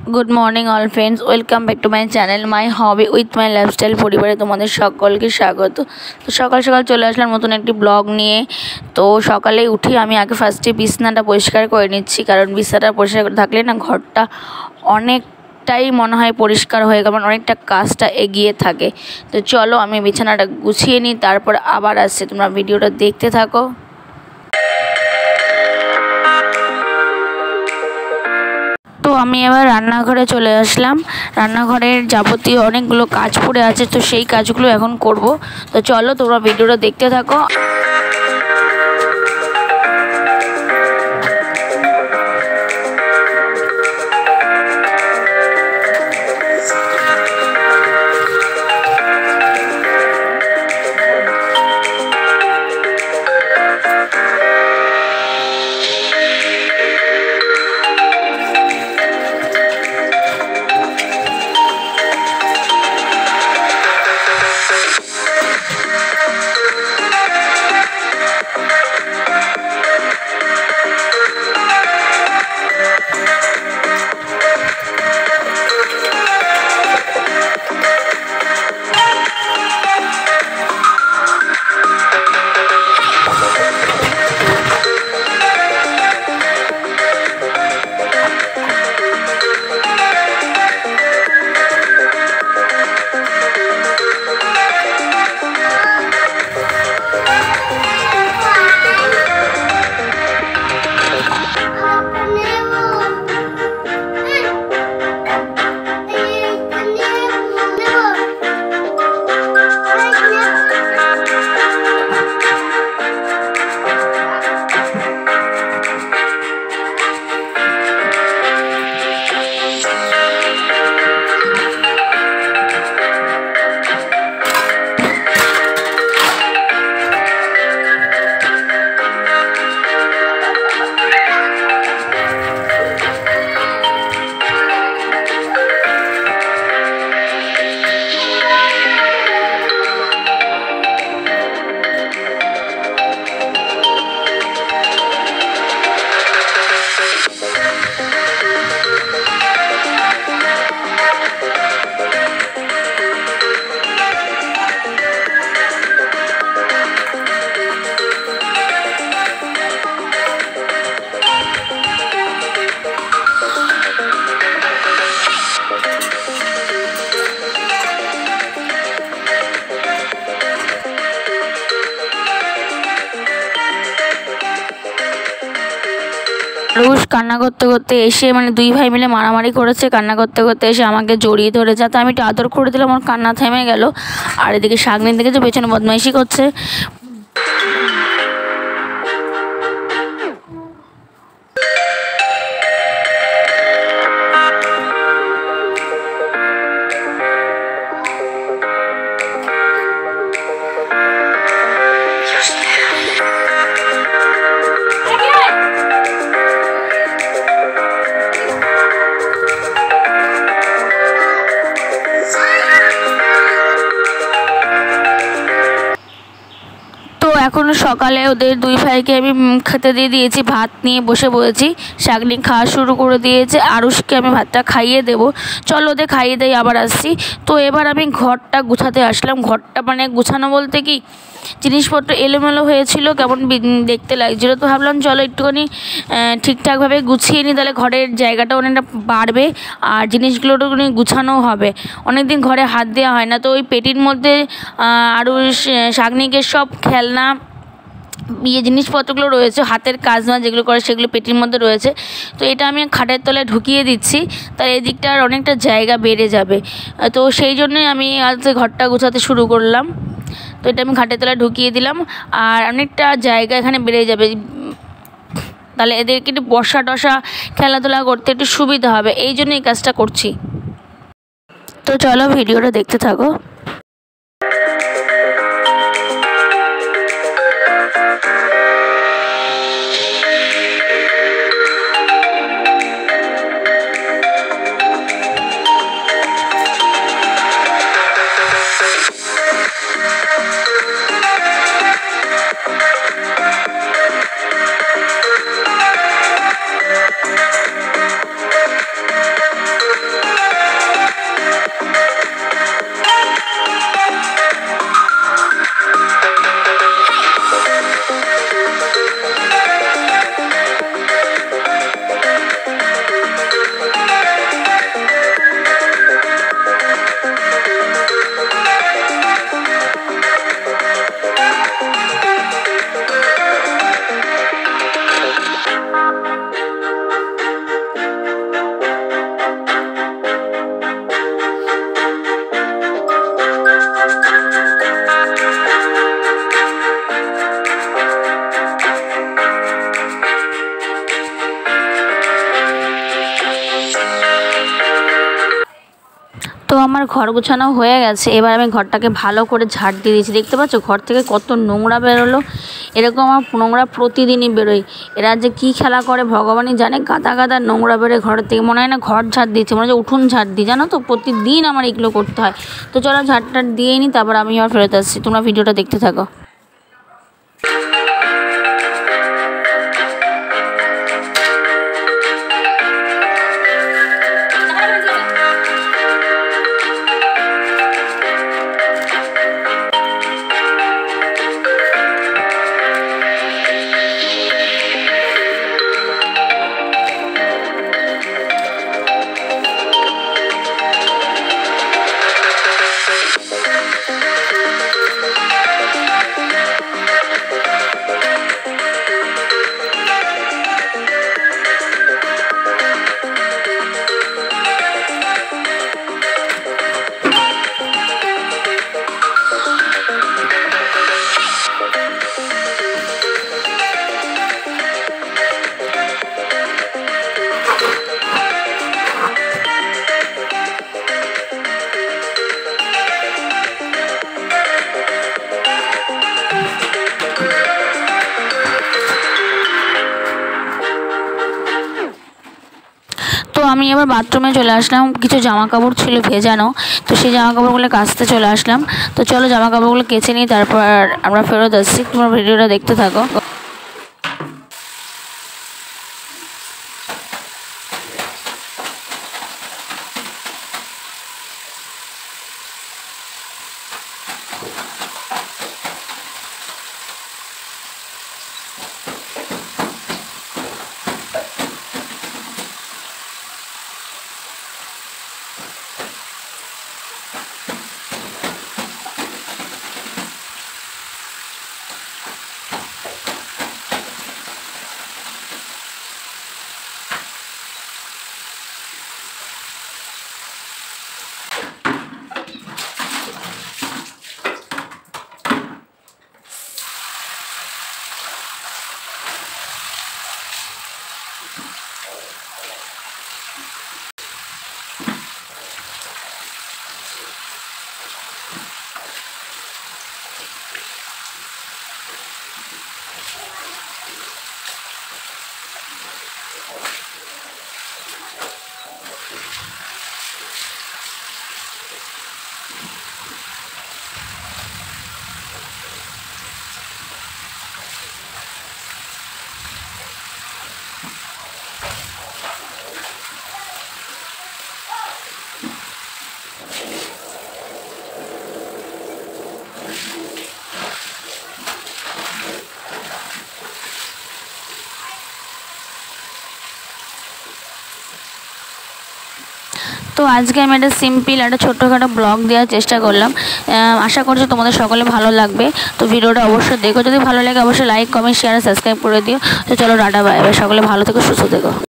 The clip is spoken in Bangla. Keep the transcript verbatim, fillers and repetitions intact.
Good morning all friends, welcome back to my channel my hobby with my lifestyle পরিবারে তোমাদের সকলকে স্বাগত। তো সকাল সকাল চলে আসলাম নতুন একটি ব্লগ নিয়ে। তো সকালে উঠে আমি আগে ফার্স্টে বিছানাটা পরিষ্কার করে নিচ্ছি, কারণ বিছানাটা পরিষ্কার থাকলে না ঘরটা অনেকটাই মনে হয় পরিষ্কার হয়ে গেল, অনেকটা কাজটা এগিয়ে থাকে। তো চলো আমি বিছানাটা গুছিয়ে নিই, তারপর আবার আসছি, তোমরা ভিডিওটা দেখতে থাকো। তো আমি এবার রান্নাঘরে চলে আসলাম। রান্নাঘরের যাবতীয় অনেকগুলো কাজ পড়ে আছে, তো সেই কাজগুলো এখন করব। তো চলো তোমরা ভিডিওটা দেখতে থাকো। রুশ কান্না করতে করতে এসে মানে দুই ভাই মিলে মারামারি করেছে। কান্না করতে করতে এসে আমাকে জড়িয়ে ধরে, যাতে আমি একটু আদর করে দিলাম, আমার কান্না থেমে গেল। আর এদিকে শাগনির দিকে যে পেছনে বদমাইশি করছে। এখন সকালে ওদের দুই ভাইকে আমি খেতে দিয়ে দিয়েছি, ভাত নিয়ে বসে পড়েছি। শাগনি খাওয়া শুরু করে দিয়েছে, আরুষকে আমি ভাতটা খাইয়ে দেব। চলো ওদের খাইয়ে দেই, আবার আসছি। তো এবার আমি ঘরটা গুছাতে আসলাম। ঘরটা মানে গুছানো বলতে কি, জিনিসপত্র এলোমেলো হয়েছিল, কেমন দেখতে লাগছিল। তো ভাবলাম চলো একটুখানি ঠিকঠাকভাবে গুছিয়ে নিই, তাহলে ঘরের জায়গাটা অনেকটা বাড়বে আর জিনিসগুলো একটুখানি গুছানোও হবে। অনেকদিন ঘরে হাত দেওয়া হয় না। তো ওই পেটির মধ্যে আরও শাগনিকে সব খেলনা ইয়ে জিনিসপত্রগুলো রয়েছে, হাতের কাজ না যেগুলো করে সেগুলো পেটির মধ্যে রয়েছে। তো এটা আমি খাটের তলায় ঢুকিয়ে দিচ্ছি, তাই এই দিকটা আর অনেকটা জায়গা বেড়ে যাবে। তো সেই জন্যই আমি আজ ঘরটা গুছাতে শুরু করলাম। তো এটা আমি খাটের তলায় ঢুকিয়ে দিলাম, আর অনেকটা জায়গা এখানে বেড়ে যাবে। তাহলে এদেরকে একটু বসা টসা খেলাধুলা করতে একটু সুবিধা হবে, এই জন্য এই কাজটা করছি। তো চলো ভিডিওটা দেখতে থাকো। আমার ঘর গোছানো হয়ে গেছে। এবার আমি ঘরটাকে ভালো করে ঝাড় দিয়ে দিয়েছি। দেখতে পাচ্ছ ঘর থেকে কত নোংরা বেরোলো। এরকম আমার নোংরা প্রতিদিনই বেরোয়। এরা যে কী খেলা করে ভগবানই জানে, গাদা গাদা নোংরা বেরোয় ঘরের থেকে। মনে হয় না ঘর ঝাড় দিচ্ছে, মনে হয় উঠোন ঝাড় দিই, জানো তো প্রতিদিন আমার এগুলো করতে হয়। তো চলো ঝাড় টাড় দিয়ে নিই, তারপর আমি আবার ফেরত আসছি। তোমরা ভিডিওটা দেখতে থাকো। তো আমি এবার বাথরুমে চলে আসলাম, কিছু জামা কাপড় ছিল ভেজানো, তো সেই জামা কাপড়গুলো কাচতে চলে আসলাম। তো চলো জামা কাপড়গুলো কেচে নিই, তারপর আমরা ফেরত আসছি। তোমার ভিডিওটা দেখতে থাকো। তো আজকে আমি একটা সিম্পল একটা ছোট্টখাটো ব্লগ দেওয়ার চেষ্টা করলাম। আশা করছি তোমাদের সকলে ভালো লাগবে। তো ভিডিওটা অবশ্যই দেখো, যদি ভালো লাগে অবশ্যই লাইক কমেন্ট শেয়ার সাবস্ক্রাইব করে দিও। তো চলো টাটা বাই বাই, সকলে ভালো থেকো সুস্থ থেকো।